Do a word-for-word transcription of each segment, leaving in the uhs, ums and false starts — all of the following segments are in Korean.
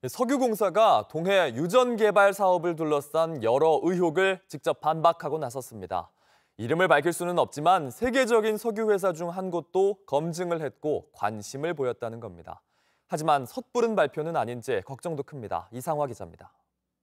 석유공사가 동해 유전 개발 사업을 둘러싼 여러 의혹을 직접 반박하고 나섰습니다. 이름을 밝힐 수는 없지만 세계적인 석유 회사 중 한 곳도 검증을 했고 관심을 보였다는 겁니다. 하지만 섣부른 발표는 아닌지 걱정도 큽니다. 이상화 기자입니다.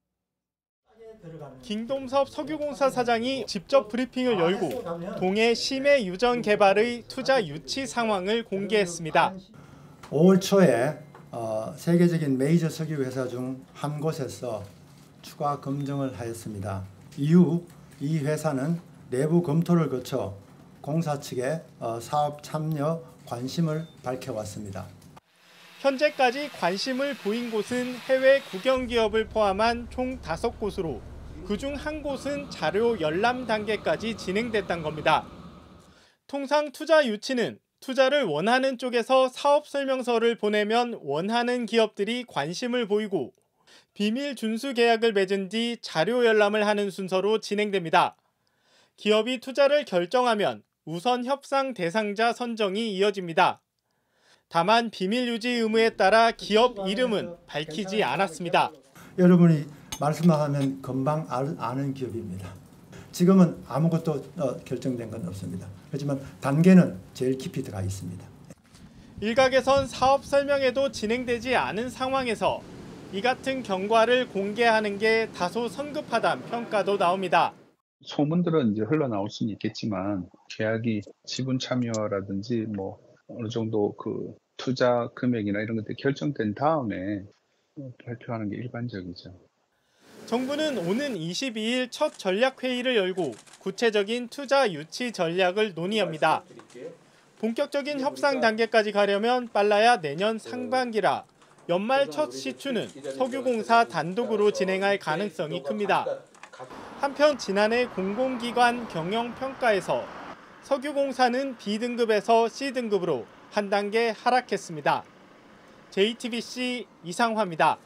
김동섭 석유공사 사장이 직접 브리핑을 열고 동해 심해 유전 개발의 투자 유치 상황을 공개했습니다. 오월 초에 어, 세계적인 메이저 석유 회사 중 한 곳에서 추가 검증을 하였습니다. 이후 이 회사는 내부 검토를 거쳐 공사 측에 어, 사업 참여 관심을 밝혀왔습니다. 현재까지 관심을 보인 곳은 해외 국영기업을 포함한 총 다섯 곳으로 그중 한 곳은 자료 열람 단계까지 진행됐다는 겁니다. 통상 투자 유치는 투자를 원하는 쪽에서 사업 설명서를 보내면 원하는 기업들이 관심을 보이고 비밀 준수 계약을 맺은 뒤 자료 열람을 하는 순서로 진행됩니다. 기업이 투자를 결정하면 우선 협상 대상자 선정이 이어집니다. 다만 비밀 유지 의무에 따라 기업 이름은 밝히지 않았습니다. 여러분이 말씀하면 금방 아는 기업입니다. 지금은 아무것도 어, 결정된 건 없습니다. 하지만 단계는 제일 깊이 들어가 있습니다. 일각에선 사업 설명회도 진행되지 않은 상황에서 이 같은 경과를 공개하는 게 다소 성급하다는 평가도 나옵니다. 소문들은 이제 흘러나올 수는 있겠지만 계약이 지분 참여라든지 뭐 어느 정도 그 투자 금액이나 이런 것들이 결정된 다음에 발표하는 게 일반적이죠. 정부는 오는 이십이일 첫 전략회의를 열고 구체적인 투자 유치 전략을 논의합니다. 본격적인 협상 단계까지 가려면 빨라야 내년 상반기라 연말 첫 시추는 석유공사 단독으로 진행할 가능성이 큽니다. 한편 지난해 공공기관 경영평가에서 석유공사는 B등급에서 C등급으로 한 단계 하락했습니다. 제이티비씨 이상화입니다.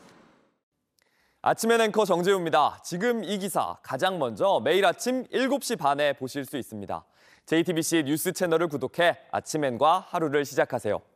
아침엔 앵커 정재우입니다. 지금 이 기사 가장 먼저 매일 아침 일곱 시 반에 보실 수 있습니다. 제이티비씨 뉴스 채널을 구독해 아침엔과 하루를 시작하세요.